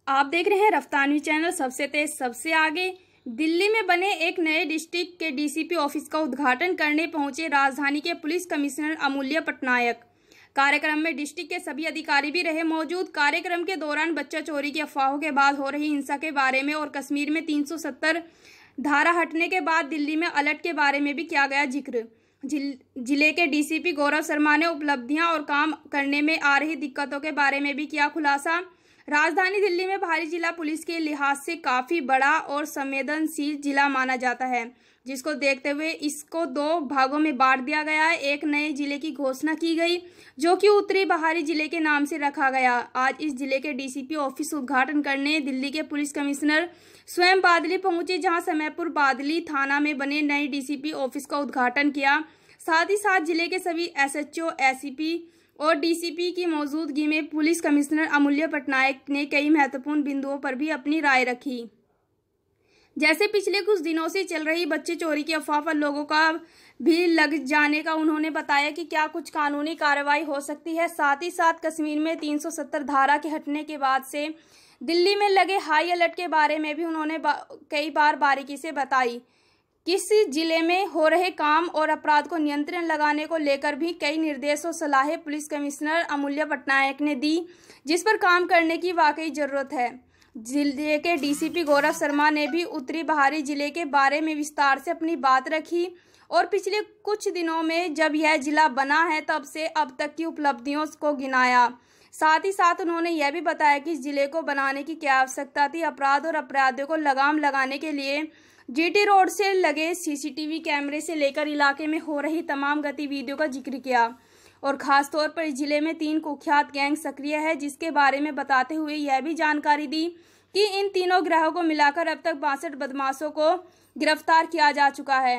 आप देख रहे हैं रफ्तानी चैनल, सबसे तेज सबसे आगे। दिल्ली में बने एक नए डिस्ट्रिक्ट के डीसीपी ऑफिस का उद्घाटन करने पहुंचे राजधानी के पुलिस कमिश्नर अमूल्य पटनायक। कार्यक्रम में डिस्ट्रिक्ट के सभी अधिकारी भी रहे मौजूद। कार्यक्रम के दौरान बच्चा चोरी की अफवाहों के बाद हो रही हिंसा के बारे में और कश्मीर में 370 धारा हटने के बाद दिल्ली में अलर्ट के बारे में भी किया गया जिक्र। जिले के डीसीपी गौरव शर्मा ने उपलब्धियां और काम करने में आ रही दिक्कतों के बारे में भी किया खुलासा। राजधानी दिल्ली में भारी जिला पुलिस के लिहाज से काफी बड़ा और संवेदनशील जिला माना जाता है, जिसको देखते हुए इसको 2 भागों में बांट दिया गया है। एक नए जिले की घोषणा की गई जो कि उत्तरी बहारी जिले के नाम से रखा गया। आज इस जिले के डीसीपी ऑफिस उद्घाटन करने दिल्ली के पुलिस कमिश्नर स्वयं बादली पहुंचे, जहां समयपुर बादली थाना में बने नए डीसीपी ऑफिस का उद्घाटन किया। साथ ही साथ जिले के सभी एसएचओ, एसीपी और डीसीपी की मौजूदगी में पुलिस कमिश्नर अमूल्य पटनायक ने कई महत्वपूर्ण बिंदुओं पर भी अपनी राय रखी। जैसे पिछले कुछ दिनों से चल रही बच्चे चोरी की अफवाह पर लोगों का भी लग जाने का उन्होंने बताया कि क्या कुछ कानूनी कार्रवाई हो सकती है। साथ ही साथ कश्मीर में 370 धारा के हटने के बाद से दिल्ली में लगे हाई अलर्ट के बारे में भी उन्होंने कई बार बारीकी से बताई। किसी जिले में हो रहे काम और अपराध को नियंत्रण लगाने को लेकर भी कई निर्देश और सलाहें पुलिस कमिश्नर अमूल्य पटनायक ने दी, जिस पर काम करने की वाकई जरूरत है। जिले के डीसीपी गौरव शर्मा ने भी उत्तरी बहारी जिले के बारे में विस्तार से अपनी बात रखी और पिछले कुछ दिनों में जब यह जिला बना है तब से अब तक की उपलब्धियों को गिनाया। साथ ही साथ उन्होंने यह भी बताया कि इस जिले को बनाने की क्या आवश्यकता थी। अपराध और अपराधियों को लगाम लगाने के लिए जीटी रोड से लगे सीसीटीवी कैमरे से लेकर इलाके में हो रही तमाम गतिविधियों का जिक्र किया और खास तौर पर इस जिले में 3 कुख्यात गैंग सक्रिय है, जिसके बारे में बताते हुए यह भी जानकारी दी कि इन तीनों गिरोहों को मिलाकर अब तक 62 बदमाशों को गिरफ्तार किया जा चुका है,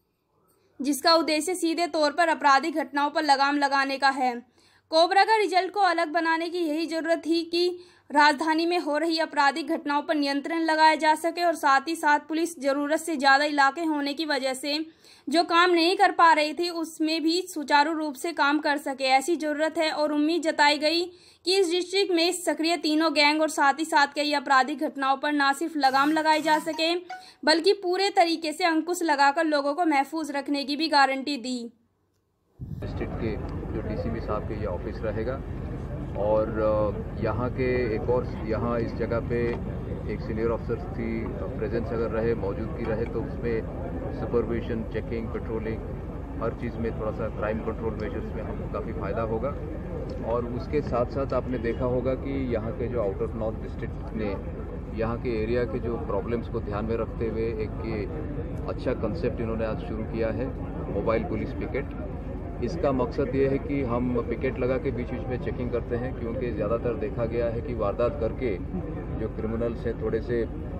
जिसका उद्देश्य सीधे तौर पर आपराधिक घटनाओं पर लगाम लगाने का है। कोबरा का रिजल्ट को अलग बनाने की यही जरूरत थी कि राजधानी में हो रही आपराधिक घटनाओं पर नियंत्रण लगाया जा सके और साथ ही साथ पुलिस जरूरत से ज़्यादा इलाके होने की वजह से जो काम नहीं कर पा रही थी उसमें भी सुचारू रूप से काम कर सके, ऐसी ज़रूरत है। और उम्मीद जताई गई कि इस डिस्ट्रिक्ट में सक्रिय तीनों गैंग और साथ ही साथ कई आपराधिक घटनाओं पर न सिर्फ लगाम लगाई जा सके बल्कि पूरे तरीके से अंकुश लगाकर लोगों को महफूज रखने की भी गारंटी दी। डिस्ट्रिक्ट के जो डीसीपी साहब के ये ऑफिस रहेगा और यहाँ के एक और यहाँ इस जगह पे एक सीनियर ऑफिसर की प्रेजेंस अगर रहे, मौजूदगी रहे तो उसमें सुपरविजन, चेकिंग, पेट्रोलिंग हर चीज़ में थोड़ा सा क्राइम कंट्रोल मेजर्स में हमको काफ़ी फ़ायदा होगा। और उसके साथ साथ आपने देखा होगा कि यहाँ के जो आउट ऑफ नॉर्थ डिस्ट्रिक्ट ने यहाँ के एरिया के जो प्रॉब्लम्स को ध्यान में रखते हुए एक ये अच्छा कंसेप्ट इन्होंने आज शुरू किया है, मोबाइल पुलिस पिकेट। इसका मकसद ये है कि हम पिकेट लगा के बीच बीच में चेकिंग करते हैं, क्योंकि ज़्यादातर देखा गया है कि वारदात करके जो क्रिमिनल्स हैं थोड़े से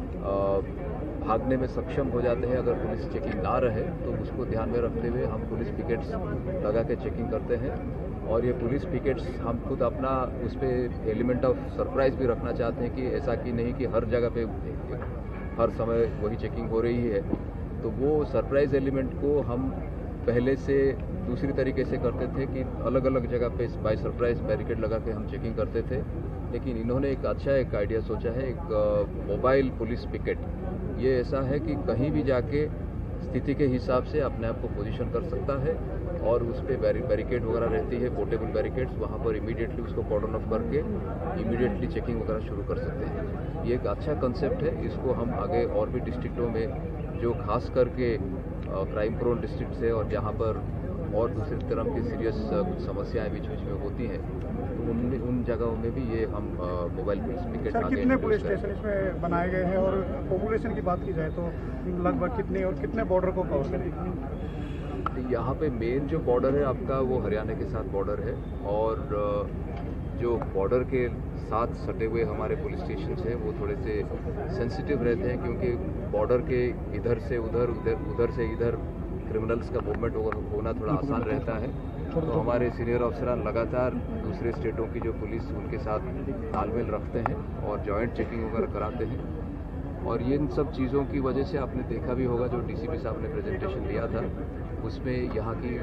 भागने में सक्षम हो जाते हैं अगर पुलिस चेकिंग ना रहे, तो उसको ध्यान में रखते हुए हम पुलिस पिकेट्स लगा के चेकिंग करते हैं। और ये पुलिस पिकेट्स हम खुद अपना उस पर एलिमेंट ऑफ सरप्राइज भी रखना चाहते हैं कि ऐसा कि नहीं कि हर जगह पे हर समय वही चेकिंग हो रही है, तो वो सरप्राइज एलिमेंट को हम पहले से दूसरी तरीके से करते थे कि अलग अलग जगह पे बाय सरप्राइज बैरिकेड लगा के हम चेकिंग करते थे। लेकिन इन्होंने एक आइडिया सोचा है, एक मोबाइल पुलिस पिकेट। ये ऐसा है कि कहीं भी जाके स्थिति के हिसाब से अपने आप को पोजीशन कर सकता है और उस पर बैरिकेड वगैरह रहती है, पोर्टेबल बैरिकेड्स, वहाँ पर इमीडिएटली उसको कॉर्डन ऑफ करके इमीडिएटली चेकिंग वगैरह शुरू कर सकते हैं। ये एक अच्छा कंसेप्ट है, इसको हम आगे और भी डिस्ट्रिक्टों में जो खास करके क्राइम प्रोन डिस्ट्रिक्ट है और जहाँ पर और दूसरी तरह की सीरियस कुछ समस्याएं बीच बीच में होती हैं, तो उन जगहों में भी ये हम मोबाइल पुलिस पिकेट आगे। कितने पुलिस स्टेशन इसमें बनाए गए हैं और पॉपुलेशन की बात की जाए तो लगभग कितने और कितने बॉर्डर को कवर करेंगे? यहाँ पे मेन जो बॉर्डर है आपका वो हरियाणा के साथ बॉर्डर है और जो बॉर्डर के साथ सटे हुए हमारे पुलिस स्टेशन हैं वो थोड़े से सेंसिटिव रहते हैं, क्योंकि बॉर्डर के इधर से उधर से इधर क्रिमिनल्स का मूवमेंट होना थोड़ा आसान रहता है। तो हमारे सीनियर अफसरान लगातार दूसरे स्टेटों की जो पुलिस उनके साथ तालमेल रखते हैं और जॉइंट चेकिंग वगैरह कराते हैं। और ये इन सब चीज़ों की वजह से आपने देखा भी होगा जो डीसीपी साहब ने प्रेजेंटेशन दिया था उसमें यहाँ की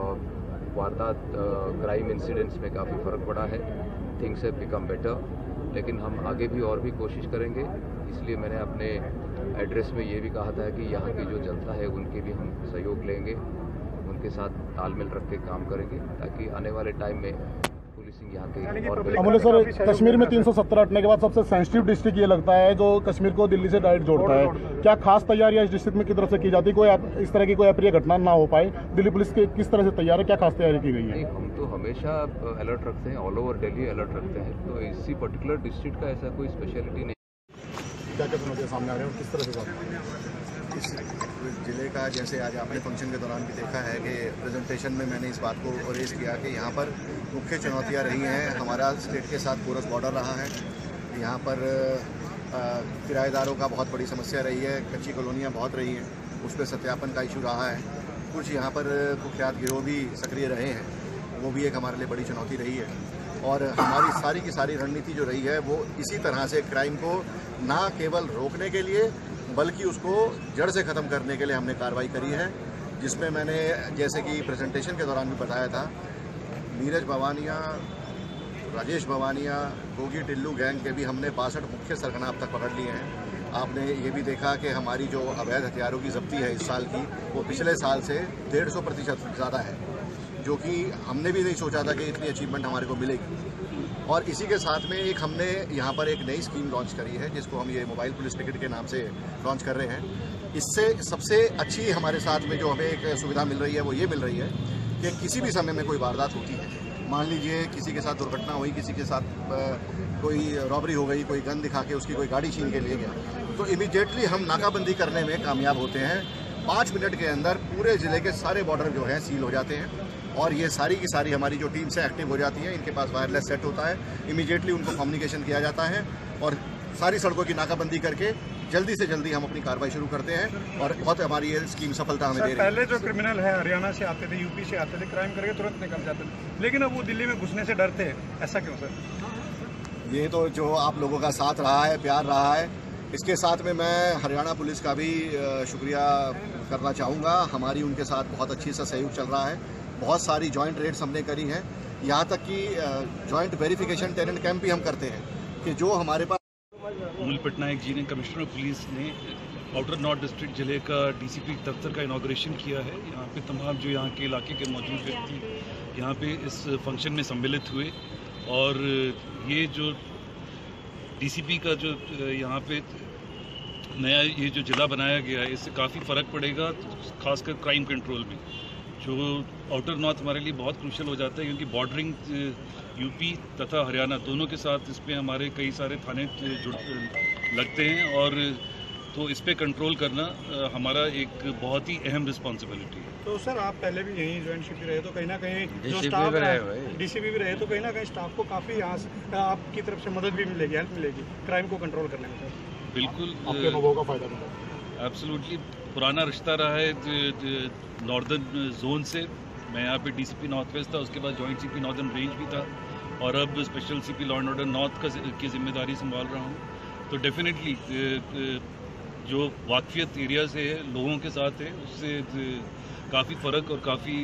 वारदात क्राइम इंसिडेंट्स में काफ़ी फ़र्क पड़ा है। थिंग्स हैव बिकम बेटर लेकिन हम आगे भी और भी कोशिश करेंगे। इसलिए मैंने अपने एड्रेस में ये भी कहा था कि यहाँ की जो जनता है उनके भी हम सहयोग लेंगे, उनके साथ तालमेल रख के काम करेंगे ताकि आने वाले टाइम में पुलिसिंग यहाँ के और अमूल्य सर, कश्मीर में 370 हटने के बाद सबसे सेंसिटिव डिस्ट्रिक्ट ये लगता है जो कश्मीर को दिल्ली से डायरेक्ट जोड़ता है। क्या खास तैयारियां इस डिस्ट्रिक्ट में किस तरह से की जाती है, कोई इस तरह की कोई अप्रिय घटना ना हो पाए? दिल्ली पुलिस के किस तरह से तैयार है, क्या खास तैयारी की गई है? हम तो हमेशा अलर्ट रखते हैं, ऑल ओवर दिल्ली अलर्ट रखते हैं, तो इसी पर्टिकुलर डिस्ट्रिक्ट का ऐसा कोई स्पेशलिटी नहीं। क्या क्या चुनौतियां सामने आ रही है और किस तरह से इस ज़िले का, जैसे आज आपने फंक्शन के दौरान भी देखा है कि प्रेजेंटेशन में मैंने इस बात को रेज किया कि यहाँ पर मुख्य चुनौतियाँ रही हैं। हमारा स्टेट के साथ पोरस बॉर्डर रहा है, यहाँ पर किराएदारों का बहुत बड़ी समस्या रही है, कच्ची कॉलोनियाँ बहुत रही हैं, उस पर सत्यापन का इशू रहा है। कुछ यहाँ पर कुख्यात गिरोह भी सक्रिय रहे हैं, वो भी एक हमारे लिए बड़ी चुनौती रही है। और हमारी सारी की सारी रणनीति जो रही है वो इसी तरह से क्राइम को ना केवल रोकने के लिए बल्कि उसको जड़ से ख़त्म करने के लिए हमने कार्रवाई करी है, जिसमें मैंने जैसे कि प्रेजेंटेशन के दौरान भी बताया था, नीरज भवानिया, राजेश भवानिया, गोगी टिल्लू गैंग के भी हमने 62 मुख्य सरगना अब तक पकड़ लिए हैं। आपने ये भी देखा कि हमारी जो अवैध हथियारों की जब्ती है इस साल की, वो पिछले साल से 150% ज़्यादा है, जो कि हमने भी नहीं सोचा था कि इतनी अचीवमेंट हमारे को मिलेगी। और इसी के साथ में एक हमने यहाँ पर एक नई स्कीम लॉन्च करी है, जिसको हम ये मोबाइल पुलिस टिकट के नाम से लॉन्च कर रहे हैं। इससे सबसे अच्छी हमारे साथ में जो हमें एक सुविधा मिल रही है वो ये मिल रही है कि किसी भी समय में कोई वारदात होती है, मान लीजिए किसी के साथ दुर्घटना हुई, किसी के साथ कोई रॉबरी हो गई, कोई गन दिखा के उसकी कोई गाड़ी छीन के ले गया, तो इमीडिएटली हम नाकाबंदी करने में कामयाब होते हैं। 5 मिनट के अंदर पूरे ज़िले के सारे बॉर्डर जो हैं सील हो जाते हैं और ये सारी की सारी हमारी जो टीम से एक्टिव हो जाती है। इनके पास वायरलेस सेट होता है, इमीडिएटली उनको कम्युनिकेशन किया जाता है और सारी सड़कों की नाकाबंदी करके जल्दी से जल्दी हम अपनी कार्रवाई शुरू करते हैं और बहुत हमारी ये स्कीम सफलता हमें दे रही है। पहले जो क्रिमिनल है हरियाणा से आते थे, यूपी से आते थे, क्राइम करके तुरंत निकल जाते थे, लेकिन अब वो दिल्ली में घुसने से डरते हैं, ऐसा क्यों सर? ये तो जो आप लोगों का साथ रहा है, प्यार रहा है, इसके साथ में मैं हरियाणा पुलिस का भी शुक्रिया करना चाहूँगा। हमारी उनके साथ बहुत अच्छी सा सहयोग चल रहा है, बहुत सारी जॉइंट रेड्स हमने करी हैं, यहाँ तक कि जॉइंट वेरिफिकेशन टेरेंट कैंप भी हम करते हैं कि जो हमारे पास। अमूल्य पटनायक जी ने, कमिश्नर ऑफ पुलिस ने आउटर नॉर्थ डिस्ट्रिक्ट जिले का डीसीपी दफ्तर का इनॉग्रेशन किया है। यहाँ पे तमाम जो यहाँ के इलाके के मौजूद व्यक्ति यहाँ पे इस फंक्शन में सम्मिलित हुए और ये जो डीसीपी का जो यहाँ पे नया ये जो ज़िला बनाया गया है, इससे काफ़ी फ़र्क पड़ेगा, खासकर क्राइम कंट्रोल में। जो आउटर नॉर्थ हमारे लिए बहुत क्रूशल हो जाता है क्योंकि बॉर्डरिंग यूपी तथा हरियाणा दोनों के साथ इस पर हमारे कई सारे थाने लगते हैं और तो इस पर कंट्रोल करना हमारा एक बहुत ही अहम रिस्पॉन्सिबिलिटी है। तो सर आप पहले भी यहीं ज्वाइंट रहे, तो कहीं ना कहीं जो स्टाफ डीसीपी भी रहे, तो कहीं ना कहीं स्टाफ को काफ़ी यहाँ से आपकी तरफ से मदद भी मिलेगी, हेल्प मिलेगी क्राइम को कंट्रोल करने में। सर बिल्कुल, आपके अनुभव का फायदा मिला। एब्सोल्युटली, पुराना रिश्ता रहा है नॉर्दर्न जोन से। मैं यहाँ पे डीसीपी नॉर्थ वेस्ट था, उसके बाद जॉइंट सीपी नॉर्दर्न रेंज भी था और अब special CP law and order north की जिम्मेदारी संभाल रहा हूँ। तो डेफिनेटली जो वाकफियत एरिया से है, लोगों के साथ है, उससे काफ़ी फ़र्क और काफ़ी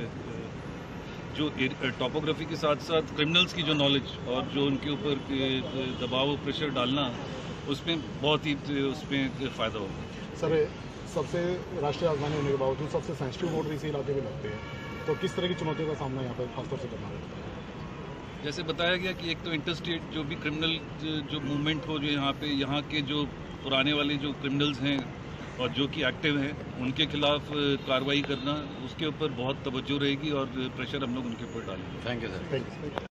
जो टॉपोग्राफी के साथ साथ क्रिमिनल्स की जो नॉलेज और जो उनके ऊपर दबाव और प्रेशर डालना, उसमें बहुत ही उसमें फ़ायदा होगा। सर, सबसे राष्ट्रीय राजधानी होने के बावजूद सबसे सेंसिटिव बॉर्डर इसी इलाके में लगते हैं, तो किस तरह की चुनौतियों का सामना यहाँ पर खासतौर से करना पड़ता है? जैसे बताया गया कि एक तो इंटरस्टेट जो भी क्रिमिनल जो मूवमेंट हो, जो यहाँ के जो पुराने वाले जो क्रिमिनल्स हैं और जो कि एक्टिव हैं, उनके खिलाफ कार्रवाई करना, उसके ऊपर बहुत तवज्जो रहेगी और प्रेशर हम लोग उनके ऊपर डालेंगे। Thank you sir.